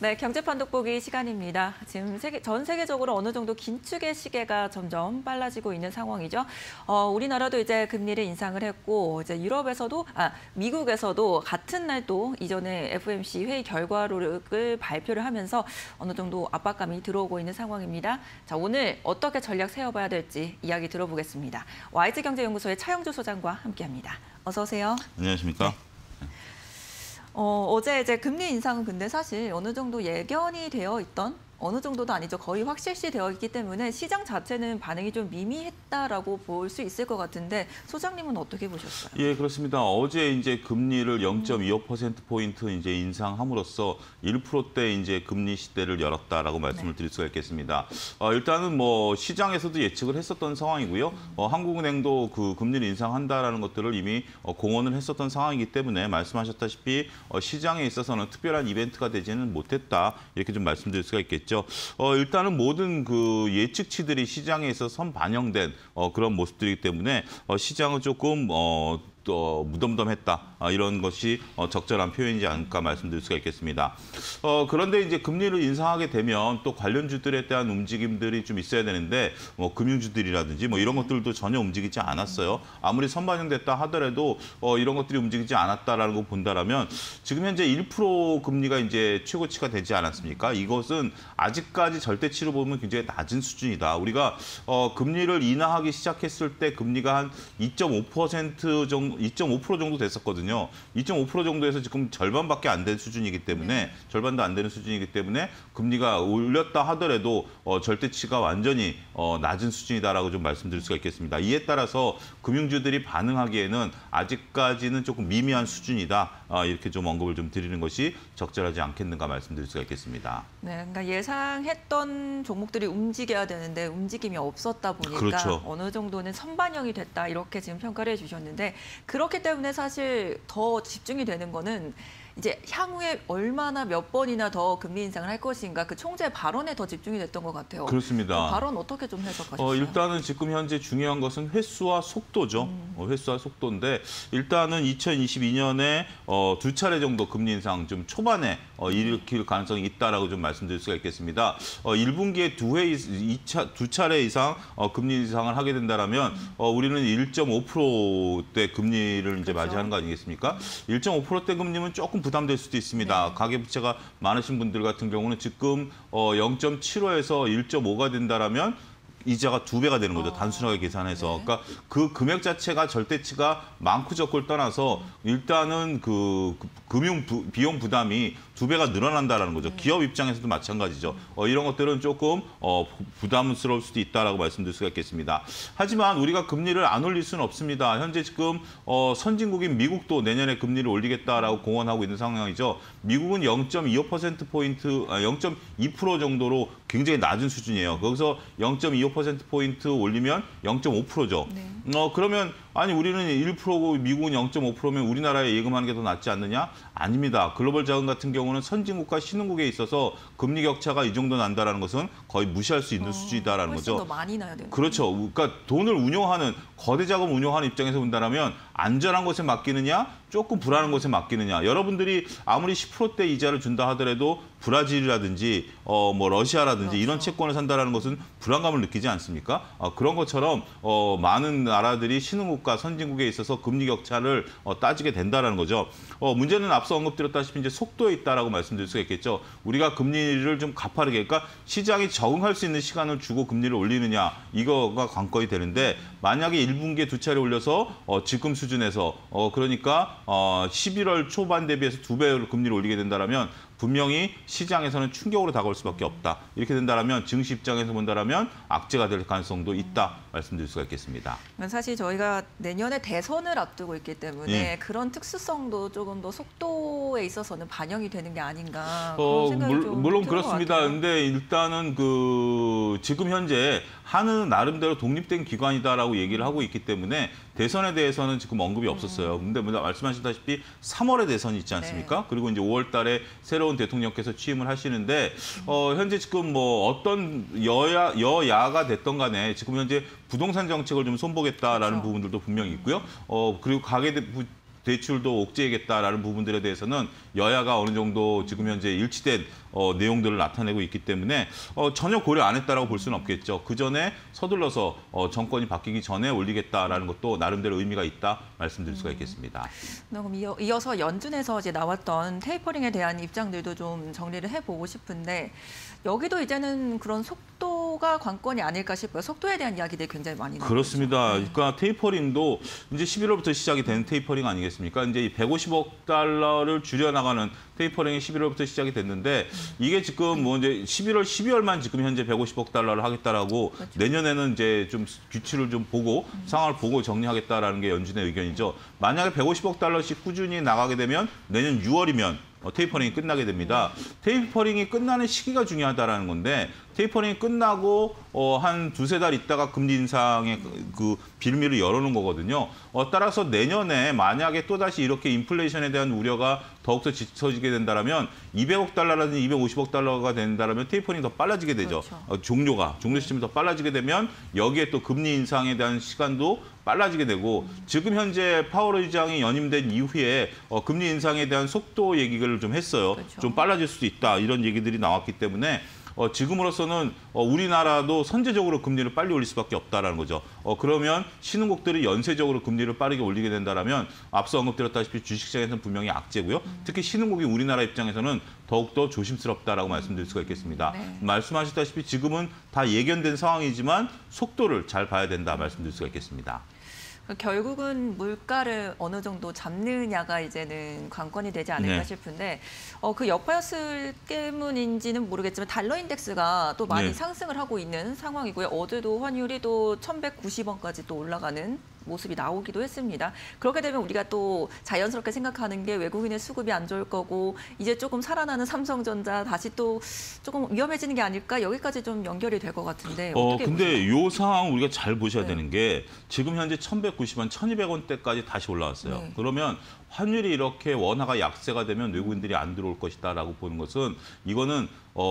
네, 경제판 돋보기 시간입니다. 지금 전 세계적으로 어느 정도 긴축의 시계가 점점 빨라지고 있는 상황이죠. 우리나라도 이제 금리를 인상을 했고, 이제 미국에서도 같은 날 또 이전에 FOMC 회의 결과를 발표를 하면서 어느 정도 압박감이 들어오고 있는 상황입니다. 자, 오늘 어떻게 전략 세워봐야 될지 이야기 들어보겠습니다. YG경제연구소의 차영주 소장과 함께합니다. 어서 오세요. 안녕하십니까? 네. 어제 이제 금리 인상은 근데 사실 어느 정도 예견이 되어 있던 어느 정도도 아니죠. 거의 확실시 되어 있기 때문에 시장 자체는 반응이 좀 미미했다라고 볼 수 있을 것 같은데 소장님은 어떻게 보셨어요? 예, 그렇습니다. 어제 이제 금리를 0.25%포인트 이제 인상함으로써 1%대 이제 금리 시대를 열었다라고 말씀을 드릴 수가 있겠습니다. 일단은 뭐 시장에서도 예측을 했었던 상황이고요. 한국은행도 그 금리를 인상한다라는 것들을 이미 공언을 했었던 상황이기 때문에 말씀하셨다시피 시장에 있어서는 특별한 이벤트가 되지는 못했다. 이렇게 좀 말씀드릴 수가 있겠죠. 일단은 모든 그 예측치들이 시장에 있어서 선반영된 그런 모습들이기 때문에 시장은 조금 또 무덤덤했다 이런 것이 적절한 표현이지 않을까 말씀드릴 수가 있겠습니다. 그런데 이제 금리를 인상하게 되면 또 관련주들에 대한 움직임들이 좀 있어야 되는데 뭐 금융주들이라든지 뭐 이런 것들도 전혀 움직이지 않았어요. 아무리 선반영됐다 하더라도 이런 것들이 움직이지 않았다라는 거 본다라면 지금 현재 1% 금리가 이제 최고치가 되지 않았습니까? 이것은 아직까지 절대치로 보면 굉장히 낮은 수준이다. 우리가 금리를 인하하기 시작했을 때 금리가 한 2.5% 정도 됐었거든요. 2.5% 정도에서 지금 절반밖에 안 된 수준이기 때문에 절반도 안 되는 수준이기 때문에 금리가 올렸다 하더라도 절대치가 완전히 낮은 수준이다라고 좀 말씀드릴 수가 있겠습니다. 이에 따라서 금융주들이 반응하기에는 아직까지는 조금 미미한 수준이다. 이렇게 좀 언급을 좀 드리는 것이 적절하지 않겠는가 말씀드릴 수가 있겠습니다. 네, 그러니까 예상했던 종목들이 움직여야 되는데 움직임이 없었다 보니까 그렇죠. 어느 정도는 선반영이 됐다 이렇게 지금 평가를 해주셨는데 그렇기 때문에 사실 더 집중이 되는 거는 이제 향후에 얼마나 몇 번이나 더 금리 인상을 할 것인가 그 총재 발언에 더 집중이 됐던 것 같아요. 그렇습니다. 그 발언 어떻게 좀 해석하셨어요? 일단은 지금 현재 중요한 것은 횟수와 속도죠. 횟수와 속도인데 일단은 2022년에 두 차례 정도 금리 인상 좀 초반에 일으킬 가능성이 있다라고 좀 말씀드릴 수가 있겠습니다. 1분기에 두 차례 이상 금리 인상을 하게 된다라면 우리는 1.5%대 금리를 이제 맞이하는 거 아니겠습니까? 1.5%대 금리면 조금 부담될 수도 있습니다. 네. 가계부채가 많으신 분들 같은 경우는 지금 0.75에서 1.5가 된다라면 이자가 2배가 되는 거죠. 단순하게 계산해서. 네. 그러니까 그 금액 자체가 절대치가 많고 적고를 떠나서 일단은 그 비용 부담이 2배가 늘어난다라는 거죠. 기업 입장에서도 마찬가지죠. 이런 것들은 조금 부담스러울 수도 있다라고 말씀드릴 수가 있겠습니다. 하지만 우리가 금리를 안 올릴 수는 없습니다. 현재 지금 선진국인 미국도 내년에 금리를 올리겠다라고 공언하고 있는 상황이죠. 미국은 0.25%포인트, 0.2% 정도로 굉장히 낮은 수준이에요. 거기서 0.25%포인트 올리면 0.5%죠. 네. 그러면 아니 우리는 1%고 미국은 0.5%면 우리나라에 예금하는 게 더 낫지 않느냐? 아닙니다. 글로벌 자금 같은 경우는 선진국과 신흥국에 있어서 금리 격차가 이 정도 난다는 것은 거의 무시할 수 있는 수준이다라는 거죠. 훨씬 더 많이 나야 되는 그렇죠. 그러니까 돈을 운용하는 거대 자금 운용하는 입장에서 본다면 안전한 것에 맡기느냐, 조금 불안한 것에 맡기느냐. 여러분들이 아무리 10%대 이자를 준다 하더라도 브라질이라든지 뭐 러시아라든지 그렇죠. 이런 채권을 산다라는 것은 불안감을 느끼지 않습니까? 그런 것처럼 많은 나라들이 신흥국과 선진국에 있어서 금리 격차를 따지게 된다라는 거죠. 문제는 앞서 언급드렸다시피 이제 속도에 있다라고 말씀드릴 수가 있겠죠. 우리가 금리를 좀 가파르게, 그러니까 시장이 적응할 수 있는 시간을 주고 금리를 올리느냐 이거가 관건이 되는데 만약에 1분기에 두 차례 올려서 지금 수준에서 그러니까 11월 초반 대비해서 2배로 금리를 올리게 된다라면 분명히 시장에서는 충격으로 다가올 수밖에 없다. 이렇게 된다면 증시 입장에서 본다면 악재가 될 가능성도 있다 말씀드릴 수가 있겠습니다. 사실 저희가 내년에 대선을 앞두고 있기 때문에 그런 특수성도 조금 더 속도에 있어서는 반영이 되는 게 아닌가 그런 생각이 좀 물론 드는 그렇습니다. 것 같아요. 근데 일단은 지금 현재 하는 나름대로 독립된 기관이다라고 얘기를 하고 있기 때문에 대선에 대해서는 지금 언급이 없었어요. 근데 말씀하셨다시피 3월에 대선이 있지 않습니까? 네. 그리고 이제 5월 달에 새로운 대통령께서 취임을 하시는데 현재 지금 뭐 어떤 여야가 됐던 간에 지금 현재 부동산 정책을 좀 손보겠다라는 그렇죠. 부분들도 분명히 있고요. 그리고 대출도 옥죄겠다라는 부분들에 대해서는 여야가 어느 정도 지금 현재 일치된 내용들을 나타내고 있기 때문에 전혀 고려 안 했다라고 볼 수는 없겠죠. 그 전에 서둘러서 정권이 바뀌기 전에 올리겠다라는 것도 나름대로 의미가 있다 말씀드릴 수가 있겠습니다. 그럼 이어서 연준에서 이제 나왔던 테이퍼링에 대한 입장들도 좀 정리를 해보고 싶은데 여기도 이제는 그런 속도가 관건이 아닐까 싶어요. 속도에 대한 이야기들이 굉장히 많이 나오죠. 그렇습니다. 그러니까 테이퍼링도 이제 11월부터 시작이 되는 테이퍼링 아니겠습니까? 이제 150억 달러를 줄여나가는 테이퍼링이 11월부터 시작이 됐는데 이게 지금 뭐 이제 11월, 12월만 지금 현재 150억 달러를 하겠다라고 그렇죠. 내년에는 이제 좀 규칙을 좀 보고 상황을 보고 정리하겠다라는 게 연준의 의견이죠. 만약에 150억 달러씩 꾸준히 나가게 되면 내년 6월이면 테이퍼링이 끝나게 됩니다. 테이퍼링이 끝나는 시기가 중요하다라는 건데 테이퍼링이 끝나고 한 두세 달 있다가 금리 인상의 그 빌미를 열어놓은 거거든요. 따라서 내년에 만약에 또다시 이렇게 인플레이션에 대한 우려가 더욱더 짙어지게 된다면 200억 달러라든지 250억 달러가 된다면 테이퍼링이 더 빨라지게 되죠. 그렇죠. 종료 시점이 더 빨라지게 되면 여기에 또 금리 인상에 대한 시간도 빨라지게 되고 지금 현재 파월 의장이 연임된 이후에 금리 인상에 대한 속도 얘기를 좀 했어요. 그렇죠. 좀 빨라질 수도 있다 이런 얘기들이 나왔기 때문에 지금으로서는 우리나라도 선제적으로 금리를 빨리 올릴 수밖에 없다라는 거죠. 그러면 신흥국들이 연쇄적으로 금리를 빠르게 올리게 된다면 앞서 언급드렸다시피 주식시장에서는 분명히 악재고요. 특히 신흥국이 우리나라 입장에서는 더욱더 조심스럽다라고 말씀드릴 수가 있겠습니다. 네. 말씀하셨다시피 지금은 다 예견된 상황이지만 속도를 잘 봐야 된다 말씀드릴 수가 있겠습니다. 결국은 물가를 어느 정도 잡느냐가 이제는 관건이 되지 않을까 네. 싶은데 그 여파였을 때문인지는 모르겠지만 달러 인덱스가 또 많이 네. 상승을 하고 있는 상황이고요. 어제도 환율이 또 1,190원까지 또 올라가는 모습이 나오기도 했습니다. 그렇게 되면 우리가 또 자연스럽게 생각하는 게 외국인의 수급이 안 좋을 거고 이제 조금 살아나는 삼성전자 다시 또 조금 위험해지는 게 아닐까 여기까지 좀 연결이 될 것 같은데 어떻게 근데 이 상황 우리가 잘 보셔야 네. 되는 게 지금 현재 1,190원, 1,200원대까지 다시 올라왔어요. 네. 그러면 환율이 이렇게 원화가 약세가 되면 외국인들이 안 들어올 것이다라고 보는 것은 이거는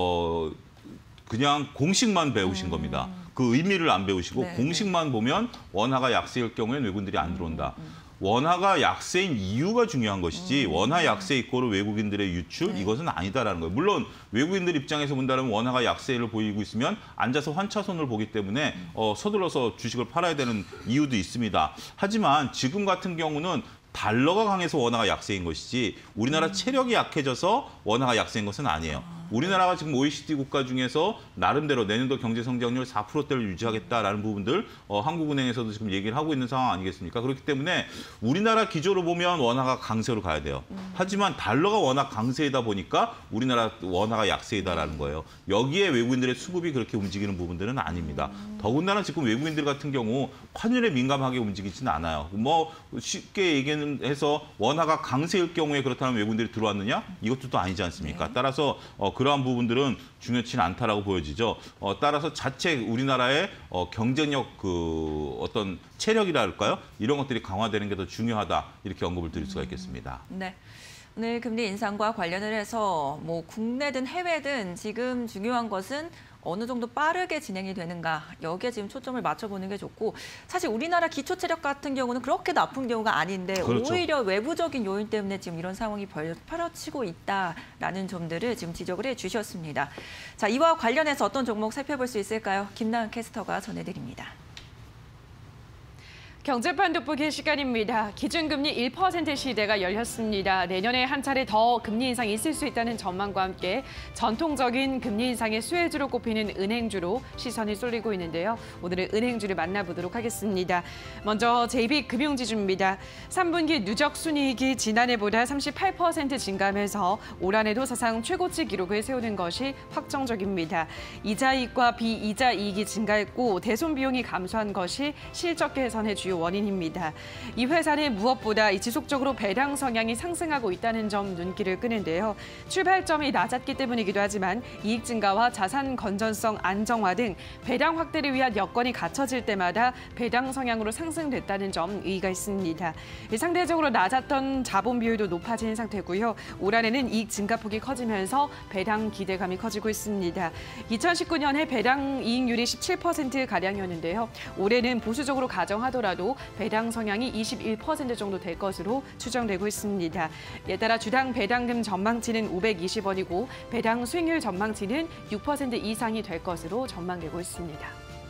그냥 공식만 배우신 겁니다. 그 의미를 안 배우시고 네, 공식만 보면 원화가 약세일 경우에는 외국인들이 안 들어온다. 원화가 약세인 이유가 중요한 것이지 원화 약세 이꼬르 외국인들의 유출 네. 이것은 아니다라는 거예요. 물론 외국인들 입장에서 본다면 원화가 약세를 보이고 있으면 앉아서 환차손을 보기 때문에 서둘러서 주식을 팔아야 되는 이유도 있습니다. 하지만 지금 같은 경우는 달러가 강해서 원화가 약세인 것이지 우리나라 체력이 약해져서 원화가 약세인 것은 아니에요. 우리나라가 지금 OECD 국가 중에서 나름대로 내년도 경제 성장률 4%대를 유지하겠다라는 부분들 한국은행에서도 지금 얘기를 하고 있는 상황 아니겠습니까? 그렇기 때문에 우리나라 기조로 보면 원화가 강세로 가야 돼요. 하지만 달러가 워낙 강세이다 보니까 우리나라 원화가 약세이다라는 거예요. 여기에 외국인들의 수급이 그렇게 움직이는 부분들은 아닙니다. 더군다나 지금 외국인들 같은 경우 환율에 민감하게 움직이지는 않아요. 뭐 쉽게 얘기해서 원화가 강세일 경우에 그렇다면 외국인들이 들어왔느냐? 이것도 또 아니지 않습니까? 네. 따라서 그러한 부분들은 중요치는 않다라고 보여지죠. 따라서 자체 우리나라의 경쟁력 그 어떤 체력이라 할까요? 이런 것들이 강화되는 게 더 중요하다 이렇게 언급을 드릴 수가 있겠습니다. 네. 오늘 금리 인상과 관련을 해서 뭐 국내든 해외든 지금 중요한 것은 어느 정도 빠르게 진행이 되는가 여기에 지금 초점을 맞춰보는 게 좋고 사실 우리나라 기초체력 같은 경우는 그렇게 나쁜 경우가 아닌데 그렇죠. 오히려 외부적인 요인 때문에 지금 이런 상황이 펼쳐지고 있다라는 점들을 지금 지적을 해주셨습니다. 자, 이와 관련해서 어떤 종목 살펴볼 수 있을까요? 김나은 캐스터가 전해드립니다. 경제판 돋보기 시간입니다. 기준금리 1% 시대가 열렸습니다. 내년에 한 차례 더 금리 인상이 있을 수 있다는 전망과 함께 전통적인 금리 인상의 수혜주로 꼽히는 은행주로 시선이 쏠리고 있는데요. 오늘은 은행주를 만나보도록 하겠습니다. 먼저 JB금융지주입니다. 3분기 누적 순이익이 지난해보다 38% 증가하면서 올 한해도 사상 최고치 기록을 세우는 것이 확정적입니다. 이자이익과 비이자 이익이 증가했고 대손 비용이 감소한 것이 실적 개선의 주요 원인입니다. 이 회사는 무엇보다 지속적으로 배당 성향이 상승하고 있다는 점 눈길을 끄는데요. 출발점이 낮았기 때문이기도 하지만 이익 증가와 자산 건전성 안정화 등 배당 확대를 위한 여건이 갖춰질 때마다 배당 성향으로 상승됐다는 점 의의가 있습니다. 상대적으로 낮았던 자본 비율도 높아진 상태고요. 올 한해는 이익 증가폭이 커지면서 배당 기대감이 커지고 있습니다. 2019년에 배당 이익률이 17%가량이었는데요. 올해는 보수적으로 가정하더라도 중에서도 배당 성향이 21% 정도 될 것으로 추정되고 있습니다. 이에 따라 주당 배당금 전망치는 520원이고 배당 수익률 전망치는 6% 이상이 될 것으로 전망되고 있습니다.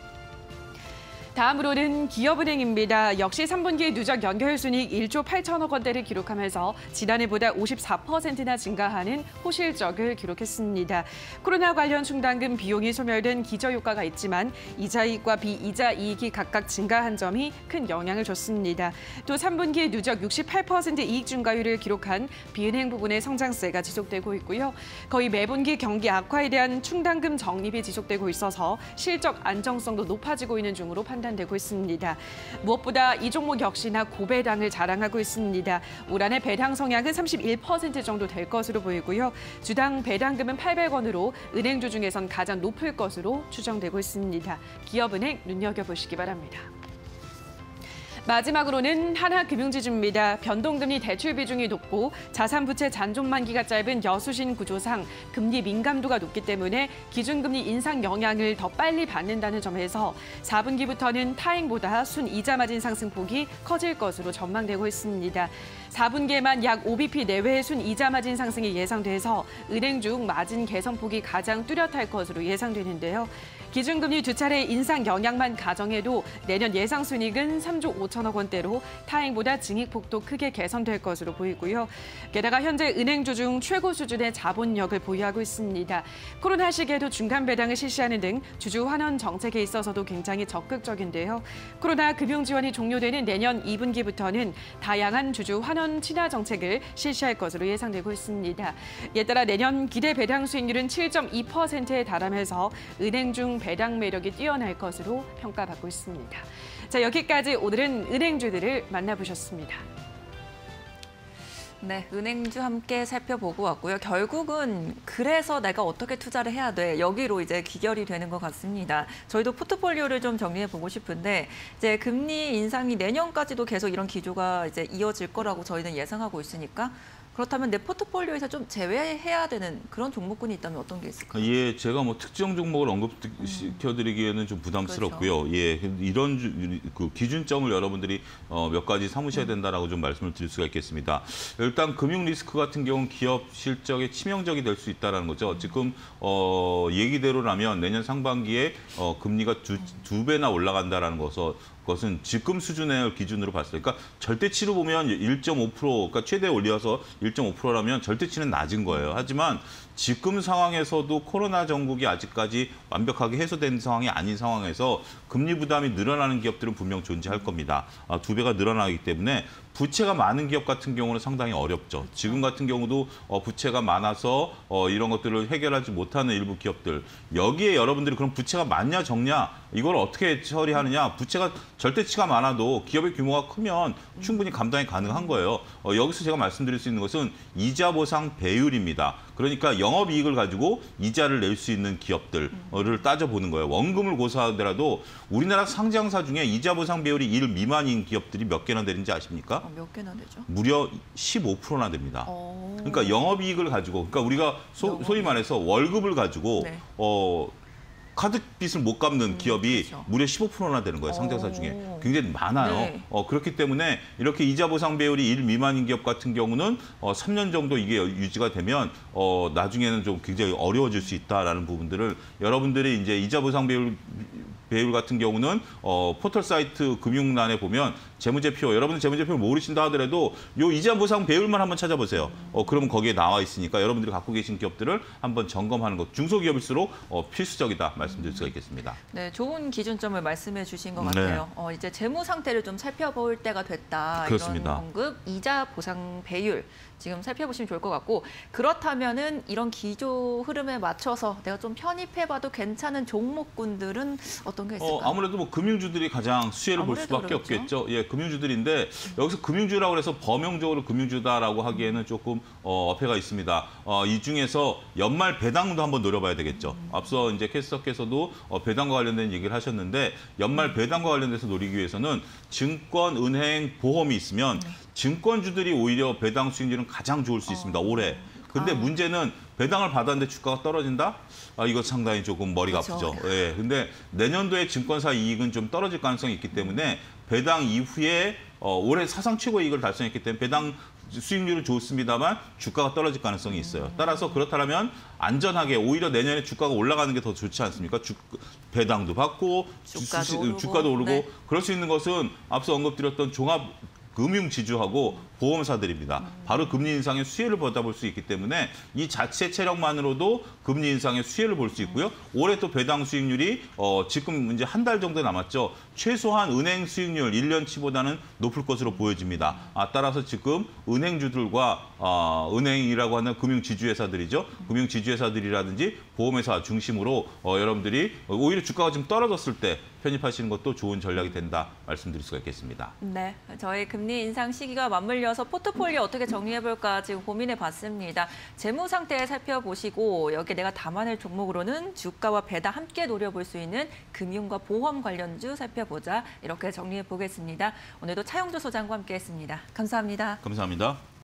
다음으로는 기업은행입니다. 역시 3분기 누적 연결순이익 1조 8천억 원대를 기록하면서 지난해보다 54%나 증가하는 호실적을 기록했습니다. 코로나 관련 충당금 비용이 소멸된 기저효과가 있지만 이자이익과 비이자 이익이 각각 증가한 점이 큰 영향을 줬습니다. 또 3분기 누적 68% 이익 증가율을 기록한 비은행 부분의 성장세가 지속되고 있고요. 거의 매분기 경기 악화에 대한 충당금 적립이 지속되고 있어서 실적 안정성도 높아지고 있는 중으로 판단되고 있습니다. 무엇보다 이 종목 역시나 고배당을 자랑하고 있습니다. 올 한해 배당 성향은 31% 정도 될 것으로 보이고요. 주당 배당금은 800원으로 은행주 중에선 가장 높을 것으로 추정되고 있습니다. 기업은행 눈여겨보시기 바랍니다. 마지막으로는 하나금융지주입니다. 변동금리 대출 비중이 높고 자산부채 잔존 만기가 짧은 여수신 구조상 금리 민감도가 높기 때문에 기준금리 인상 영향을 더 빨리 받는다는 점에서 4분기부터는 타행보다 순이자 마진 상승폭이 커질 것으로 전망되고 있습니다. 4분기에만 약 5bp 내외의 순이자 마진 상승이 예상돼서 은행 중 마진 개선폭이 가장 뚜렷할 것으로 예상되는데요. 기준금리 두 차례 인상 영향만 가정해도 내년 예상 순이익은 3조 5천억 원대로 타행보다 증익폭도 크게 개선될 것으로 보이고요. 게다가 현재 은행주 중 최고 수준의 자본력을 보유하고 있습니다. 코로나 시기에도 중간 배당을 실시하는 등 주주 환원 정책에 있어서도 굉장히 적극적인데요. 코로나 금융 지원이 종료되는 내년 2분기부터는 다양한 주주 환원 친화 정책을 실시할 것으로 예상되고 있습니다. 이에 따라 내년 기대 배당 수익률은 7.2%에 달하면서 은행 중 배당 매력이 뛰어날 것으로 평가받고 있습니다. 자, 여기까지 오늘은 은행주들을 만나보셨습니다. 네, 은행주 함께 살펴보고 왔고요. 결국은 그래서 내가 어떻게 투자를 해야 돼? 여기로 이제 귀결이 되는 것 같습니다. 저희도 포트폴리오를 좀 정리해 보고 싶은데 이제 금리 인상이 내년까지도 계속 이런 기조가 이제 이어질 거라고 저희는 예상하고 있으니까 그렇다면 내 포트폴리오에서 좀 제외해야 되는 그런 종목군이 있다면 어떤 게 있을까요? 예, 제가 뭐 특정 종목을 언급시켜드리기에는 좀 부담스럽고요. 그렇죠. 예, 이런 그 기준점을 여러분들이 몇 가지 삼으셔야 된다라고 좀 말씀을 드릴 수가 있겠습니다. 일단 금융 리스크 같은 경우는 기업 실적에 치명적이 될 수 있다는 거죠. 지금 얘기대로라면 내년 상반기에 금리가 두 배나 올라간다라는 것은 지금 수준의 기준으로 봤을 때, 그러니까 절대치로 보면 1.5%, 그러니까 최대 올려서 1.5%라면 절대치는 낮은 거예요. 하지만 지금 상황에서도 코로나 전국이 아직까지 완벽하게 해소된 상황이 아닌 상황에서 금리 부담이 늘어나는 기업들은 분명 존재할 겁니다. 두 배가 늘어나기 때문에 부채가 많은 기업 같은 경우는 상당히 어렵죠. 지금 같은 경우도 부채가 많아서 이런 것들을 해결하지 못하는 일부 기업들. 여기에 여러분들이 그럼 부채가 많냐 적냐 이걸 어떻게 처리하느냐. 부채가 절대치가 많아도 기업의 규모가 크면 충분히 감당이 가능한 거예요. 여기서 제가 말씀드릴 수 있는 것은 이자 보상 배율입니다. 그러니까 영업이익을 가지고 이자를 낼 수 있는 기업들을 따져보는 거예요. 원금을 고사하더라도 우리나라 상장사 중에 이자 보상 배율이 1 미만인 기업들이 몇 개나 되는지 아십니까? 몇 개나 되죠? 무려 15%나 됩니다. 그러니까 영업이익을 가지고, 그러니까 우리가 소위 말해서 월급을 가지고 네. 카드빚을 못 갚는 기업이 그렇죠. 무려 15%나 되는 거예요. 상장사 중에. 굉장히 많아요. 네. 그렇기 때문에 이렇게 이자 보상 배율이 1 미만인 기업 같은 경우는 3년 정도 이게 유지가 되면 나중에는 좀 굉장히 어려워질 수 있다라는 부분들을 여러분들이 이제 이자 보상 배율 같은 경우는 포털 사이트 금융란에 보면 재무제표, 여러분들 재무제표를 모르신다 하더라도 요 이자 보상 배율만 한번 찾아보세요. 그러면 거기에 나와 있으니까 여러분들이 갖고 계신 기업들을 한번 점검하는 것, 중소기업일수록 필수적이다 말씀드릴 수가 있겠습니다. 네, 좋은 기준점을 말씀해 주신 것 같아요. 이제 재무 상태를 좀 살펴볼 때가 됐다. 그렇습니다. 이런 언급, 이자 보상 배율 지금 살펴보시면 좋을 것 같고 그렇다면은 이런 기조 흐름에 맞춰서 내가 좀 편입해봐도 괜찮은 종목군들은 어떤 게 있을까요? 아무래도 뭐 금융주들이 가장 수혜를 볼 수밖에 그렇겠죠. 없겠죠. 예, 금융주들인데 여기서 금융주라고 해서 범용적으로 금융주다라고 하기에는 조금 어폐가 있습니다. 이 중에서 연말 배당도 한번 노려봐야 되겠죠. 앞서 이제 캐스터께서도 배당과 관련된 얘기를 하셨는데 연말 배당과 관련돼서 노리기 위해서는 증권, 은행, 보험이 있으면 증권주들이 오히려 배당 수익률은 가장 좋을 수 있습니다. 올해. 근데 문제는 배당을 받았는데 주가가 떨어진다? 이거 상당히 조금 머리가 그렇죠. 아프죠. 예. 근데 내년도에 증권사 이익은 좀 떨어질 가능성이 있기 때문에 배당 이후에 올해 사상 최고 이익을 달성했기 때문에 배당 수익률은 좋습니다만 주가가 떨어질 가능성이 있어요. 따라서 그렇다면 안전하게 오히려 내년에 주가가 올라가는 게 더 좋지 않습니까? 배당도 받고 주가도 오르고 네. 그럴 수 있는 것은 앞서 언급드렸던 종합 금융 지주하고 보험사들입니다. 바로 금리 인상의 수혜를 받아볼 수 있기 때문에 이 자체 체력만으로도 금리 인상의 수혜를 볼 수 있고요. 올해 또 배당 수익률이 지금 이제 한 달 정도 남았죠. 최소한 은행 수익률 1년치보다는 높을 것으로 보여집니다. 따라서 지금 은행주들과 은행이라고 하는 금융 지주회사들이죠. 금융 지주회사들이라든지 보험회사 중심으로 여러분들이 오히려 주가가 좀 떨어졌을 때 편입하시는 것도 좋은 전략이 된다 말씀드릴 수가 있겠습니다. 네, 저희 금리 인상 시기가 맞물려서 포트폴리오 어떻게 정리해볼까 지금 고민해봤습니다. 재무 상태 살펴보시고 여기 내가 담아낼 종목으로는 주가와 배당 함께 노려볼 수 있는 금융과 보험 관련주 살펴보자 이렇게 정리해보겠습니다. 오늘도 차영주 소장과 함께했습니다. 감사합니다. 감사합니다.